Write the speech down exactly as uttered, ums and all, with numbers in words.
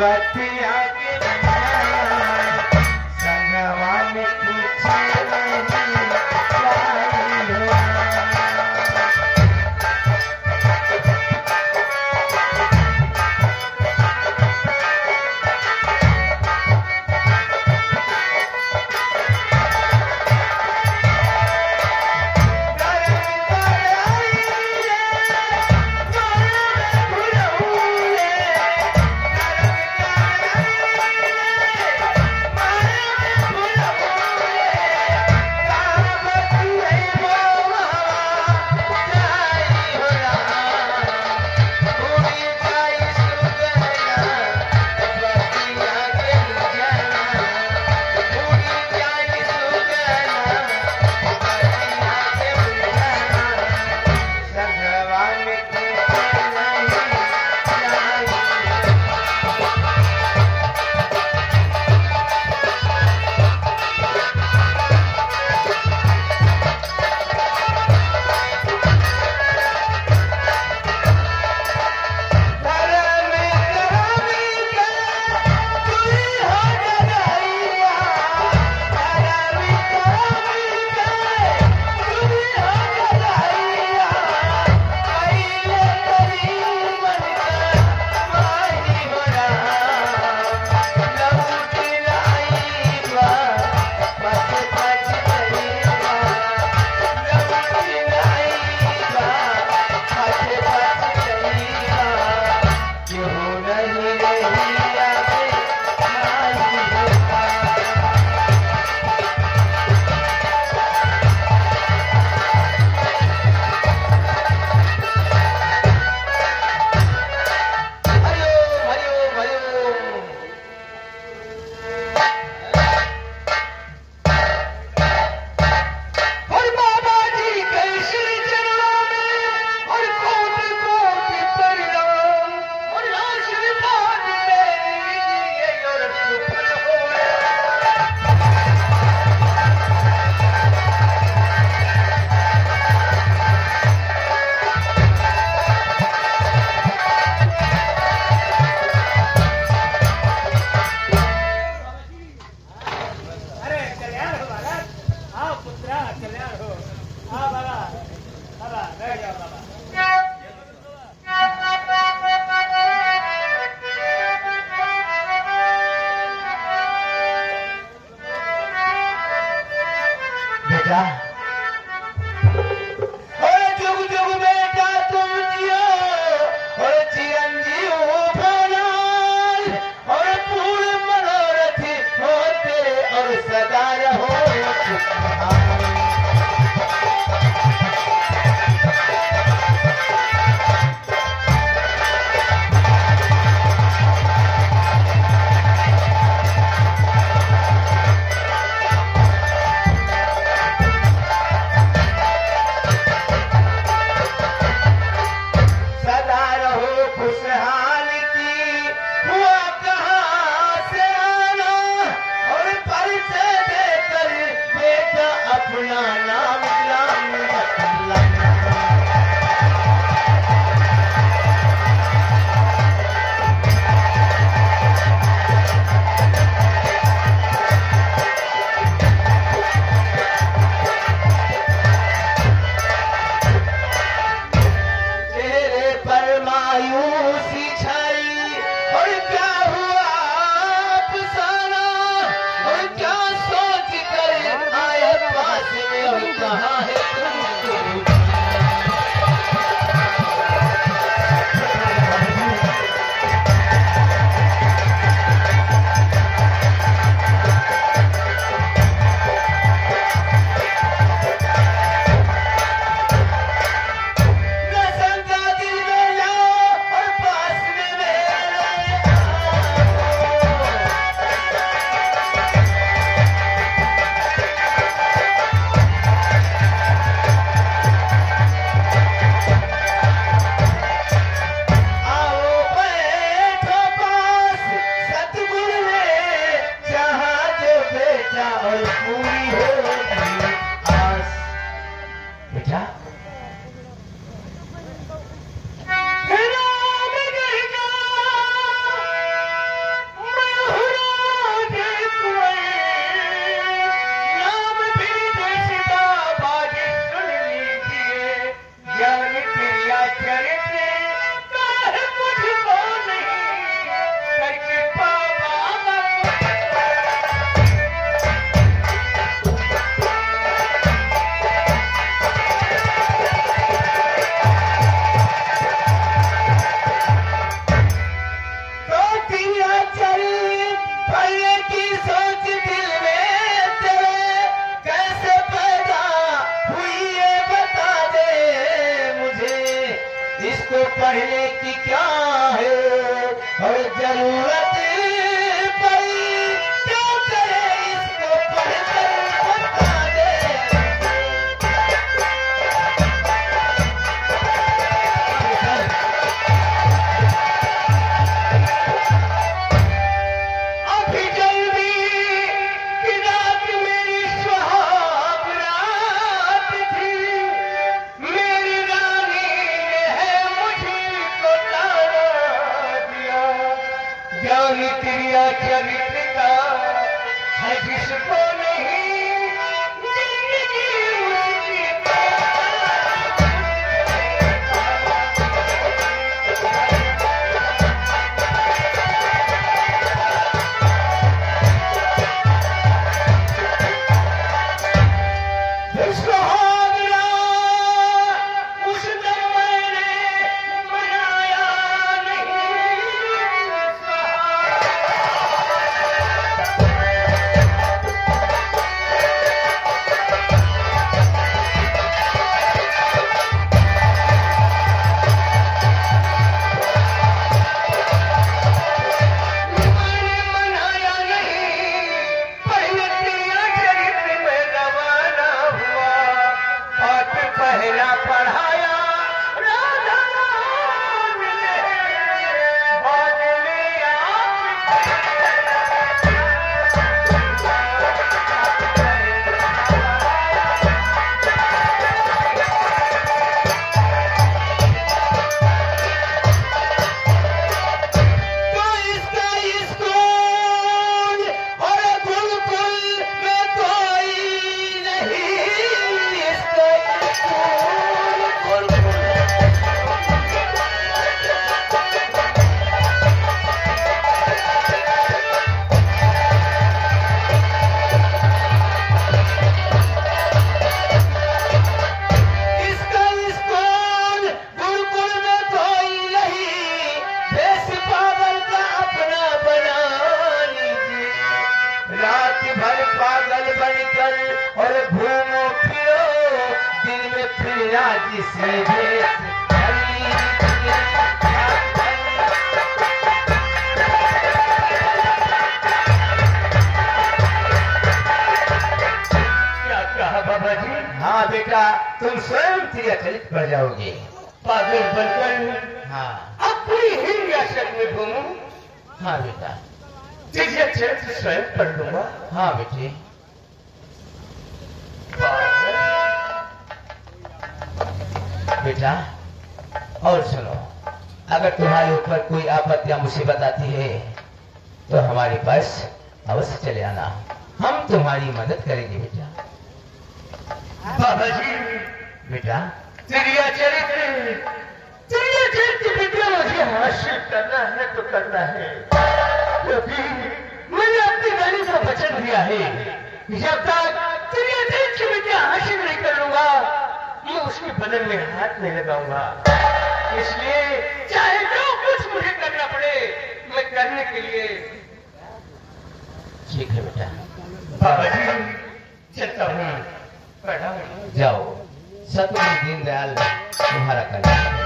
बतिया के संगवा में कुछ नहीं चाहिए। इसको पढ़ने की क्या है और जरूरत पड़ी क्या करे इसको पढ़कर बता दे। अभी जल्दी की रात मेरी सुहाग रात थी, मेरी रानी ने है मुझको तारा दिया। ज्ञानी क्रिया चरित्र का है जिसको नहीं जिंदगी उसकी सुहागरा उस दम मैंने मनाया नहीं सहा। मैंने मनाया नहीं, पहले क्रिया चरित्र में रवाना हुआ। पाठ पहला पढ़ाया राधा राम ने, बाद में आप तो इसका स्कूल और गुरुकुल में कोई नहीं। इसका स्कूल इसका स्कूल गुरुकुल में कोई नहीं। देश पागल का अपना बना लीजिए। रात भर पागल बनकर और घूमो फिरो, दिन में फिर आज सीधे क्या कहा बाबा जी? हाँ बेटा, तुम स्वयं क्रियाचरित बन जाओगे। पागल बनकर हाँ अपनी ही रियासत में घूमो। हाँ बेटा, क्रियाचरित स्वयं कर लूंगा। हाँ बेटे। बेटा और सुनो, अगर तुम्हारे ऊपर कोई आपत्ति या मुसीबत आती है तो हमारे पास अवश्य चले आना, हम तुम्हारी मदद करेंगे बेटा। बाबा जी बेटा, क्रिया चरित्र क्रिया चरित्र बेटा मुझे हासिल करना है तो करना है, क्योंकि मैंने अपनी रानी का वचन दिया है। जब तक क्रिया चरित्र विद्या हासिल नहीं कर लूंगा, मैं उसके बदन में हाथ नहीं लगाऊंगा। इसलिए चाहे जो कुछ मुझे करना पड़े, मैं करने के लिए ठीक है बेटा। बाबा जी चलता हूँ, जाओ। सतगुरु दीनदयाल तुम्हारा कल्याण।